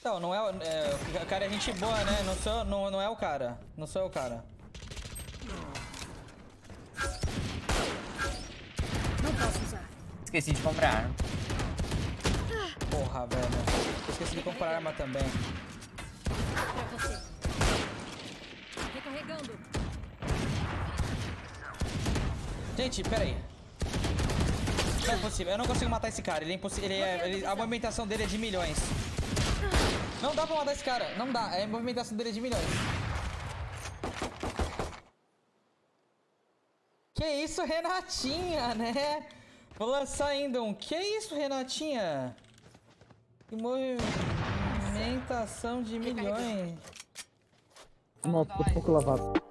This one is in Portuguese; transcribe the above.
Não, não é, o cara é gente boa, né? Não é o cara. Não sou eu o cara. Não posso usar. Esqueci de comprar arma. Porra, velho. Eu esqueci de comprar arma também. Pra você. Recarregando. Gente, pera aí. Não é possível. Eu não consigo matar esse cara. Ele é impossível. A movimentação dele é de milhões. Não dá pra matar esse cara. Não dá. A movimentação dele é de milhões. Que isso, Renatinha, né? Vou lançar ainda um. Que isso, Renatinha? Que movimentação de milhões. Nossa, tô um pouco lavado.